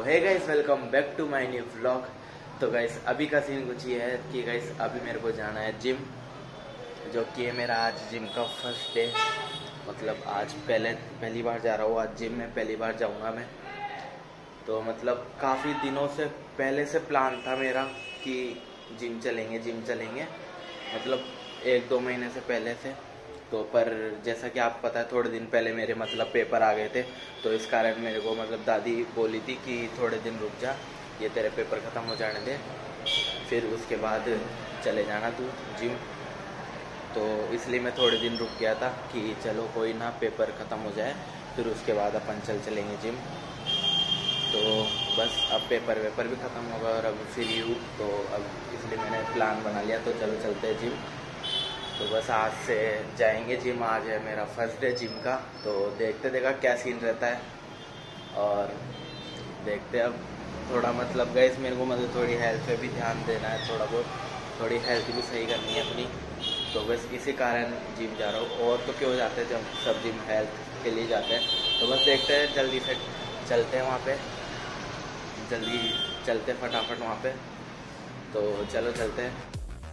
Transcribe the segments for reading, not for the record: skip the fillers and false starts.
Hey guys, welcome back to my new vlog. तो guys अभी का सीन कुछ ये है कि गाइस अभी मेरे को जाना है जिम, जो कि है मेरा आज जिम का फर्स्ट डे। मतलब आज पहली बार जा रहा हूँ, आज जिम में पहली बार जाऊँगा मैं। तो मतलब काफ़ी दिनों से पहले से प्लान था मेरा कि जिम चलेंगे, मतलब 1-2 महीने से पहले से। तो पर जैसा कि आप पता है, थोड़े दिन पहले मेरे मतलब पेपर आ गए थे, तो इस कारण मेरे को मतलब दादी बोली थी कि थोड़े दिन रुक जा, ये तेरे पेपर ख़त्म हो जाने दे, फिर उसके बाद चले जाना तू जिम। तो इसलिए मैं थोड़े दिन रुक गया था कि चलो कोई ना, पेपर ख़त्म हो जाए फिर उसके बाद अपन चलेंगे जिम। तो बस अब पेपर भी ख़त्म होगा और अब फ्री हूँ, तो अब इसलिए मैंने प्लान बना लिया, तो चलो चलते हैं जिम। तो बस आज से जाएंगे जिम। आज है मेरा फर्स्ट डे जिम का, तो देखा क्या सीन रहता है और देखते। अब थोड़ा मतलब गैस मेरे को मतलब थोड़ी हेल्थ पे भी ध्यान देना है, थोड़ी हेल्थ भी सही करनी है अपनी। तो बस इसी कारण जिम जा रहा हूँ। और तो क्यों जाते हैं जब सब जिम हेल्थ के लिए जाते हैं। तो बस देखते हैं, जल्दी से चलते हैं वहाँ पे, जल्दी चलते फटाफट वहाँ पे। तो चलो चलते हैं।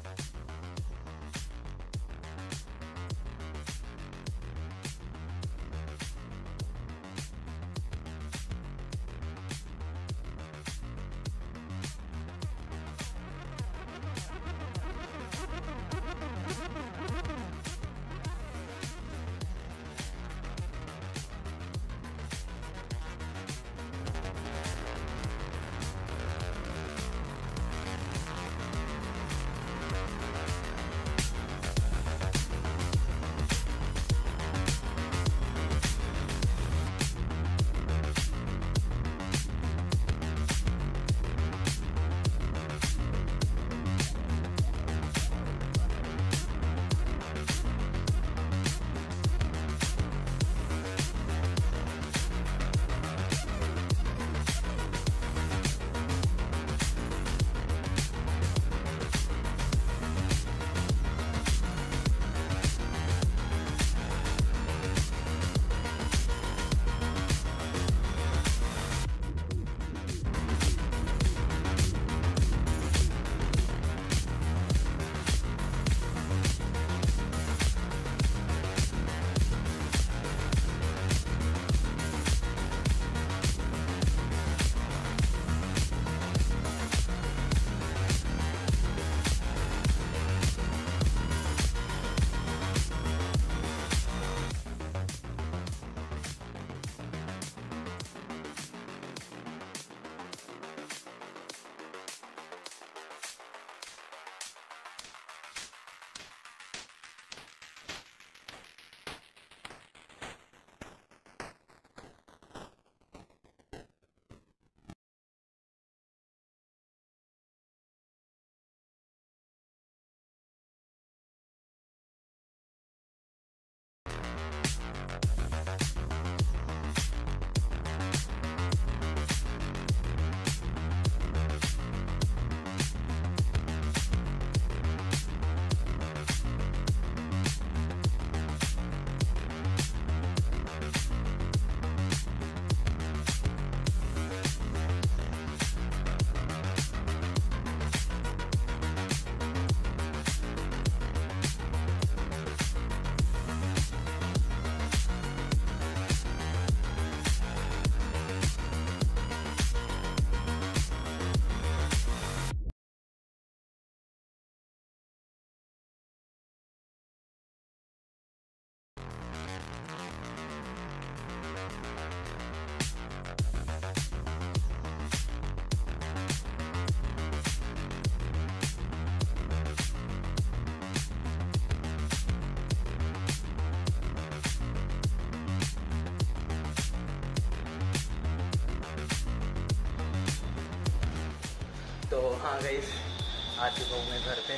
तो हाँ गाइस, आ चुका हूँ मैं घर पे।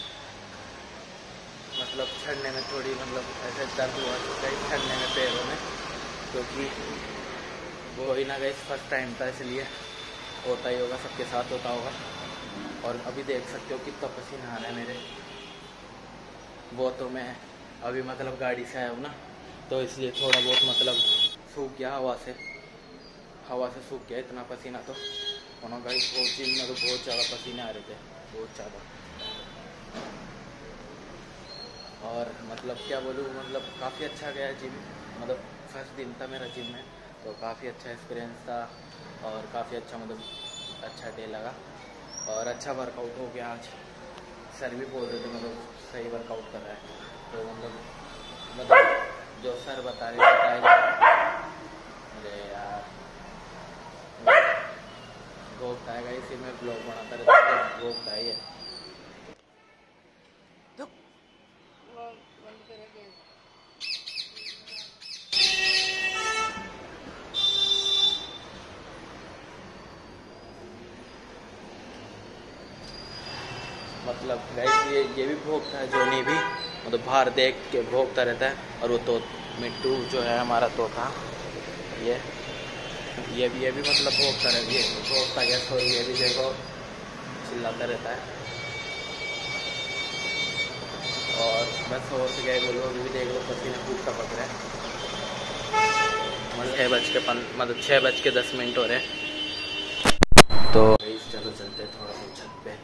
मतलब चढ़ने में थोड़ी मतलब ऐसे दर्द हुआ चुका है चढ़ने में, पैरों में, क्योंकि वो ही ना गाइस फर्स्ट टाइम था, इसलिए होता ही होगा, सबके साथ होता होगा। और अभी देख सकते हो कितना पसीना आ रहा है मेरे। वो तो मैं अभी मतलब गाड़ी से आया हूँ ना, तो इसलिए थोड़ा बहुत मतलब सूख गया हवा से। हवा से सूख गया इतना पसीना। तो उन्होंने गाइस वो जिम में तो बहुत ज़्यादा पसीने आ रहे थे, बहुत ज़्यादा। और मतलब क्या बोलूँ, मतलब काफ़ी अच्छा गया जिम। मतलब फर्स्ट दिन था मेरा जिम में, तो काफ़ी अच्छा एक्सपीरियंस था और काफ़ी अच्छा मतलब अच्छा डे लगा और अच्छा वर्कआउट हो गया आज। सर भी बोल रहे थे मतलब सही वर्कआउट कर रहा है। तो मतलब जो सर बता रहे थे, अरे यार भोगता है इसी में ब्लॉग बनाता रहता है, भोगता ही है। तो मतलब गाइस ये भी भोगता है, जोनी भी मतलब बाहर देख के भोगता रहता है। और वो तो मिट्टू जो है हमारा तोता, ये भी मतलब भोगता रहता है, भोगता गया। तो ये भी देखो चिल्लाता रहता है। और बस और से गए बोलो, अभी भी देख लो पसीना खूब टपक रहा है। मतलब 6:10 हो रहे हैं। तो चलो चलते थोड़ा सा छत पे।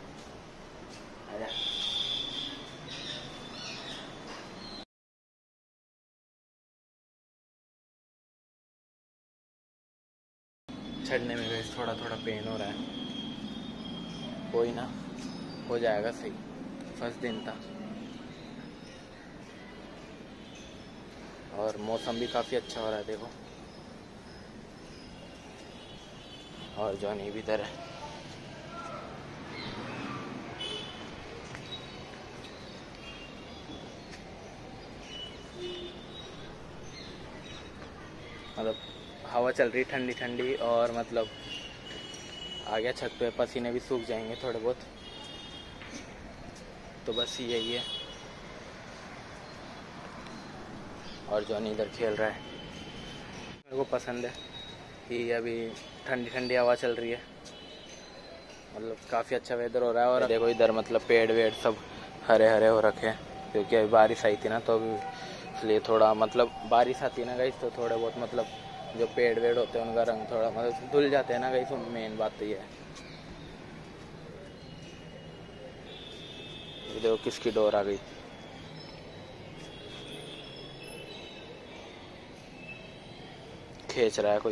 चढ़ने में भी थोड़ा पेन हो रहा है, कोई ना, हो जाएगा सही। फर्स्ट दिन था और मौसम भी काफ़ी अच्छा हो रहा है देखो। और जॉनी भी इधर है। मतलब हवा चल रही ठंडी ठंडी और मतलब आ गया छत पे, पसीने भी सूख जाएंगे थोड़े बहुत। तो बस यही है। और जॉनी इधर खेल रहा है। मेरे को पसंद है कि अभी ठंडी ठंडी हवा चल रही है, मतलब काफ़ी अच्छा वेदर हो रहा है। और देखो इधर मतलब पेड़ वेड़ सब हरे हरे हो रखे हैं, क्योंकि अभी बारिश आई थी ना, तो अभी इसलिए थोड़ा मतलब बारिश आती है ना गाइस, तो थोड़े बहुत मतलब जो पेड़ वेड़ होते हैं उनका रंग थोड़ा मतलब धुल जाते हैं ना गाइस। मेन बात तो ये है। ये देखो किसकी डोर आ गई। खींच रहा है कोई।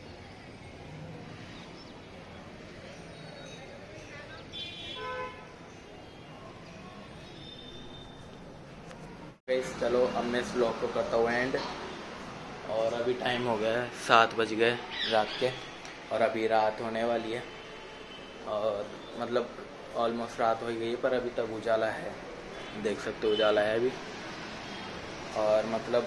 गाइस चलो अब मैं इस व्लॉग को करता हूँ एंड। और अभी टाइम हो गया है 7 बज गए रात के, और अभी रात होने वाली है। और मतलब ऑलमोस्ट रात हो गई है, पर अभी तक उजाला है, देख सकते हो उजाला है अभी। और मतलब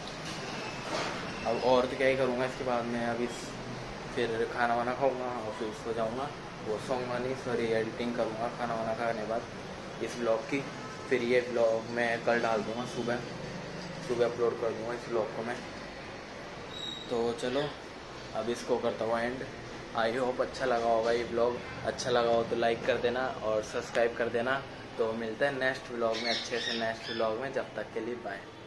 अब और तो क्या ही करूँगा इसके बाद में, अभी फिर खाना वाना खाऊँगा और फिर सो जाऊँगा। वो सोऊंगा नहीं, सॉरी एडिटिंग करूँगा खाना वाना खाने के बाद इस ब्लॉग की। फिर ये ब्लॉग मैं कल डाल दूँगा, सुबह अपलोड कर दूँगा इस ब्लॉग को मैं। तो चलो अब इसको करता हूँ एंड। आई होप अच्छा लगा होगा ये ब्लॉग। अच्छा लगा हो तो लाइक कर देना और सब्सक्राइब कर देना। तो मिलते हैं नेक्स्ट ब्लॉग में, अच्छे से नेक्स्ट ब्लॉग में। जब तक के लिए बाय।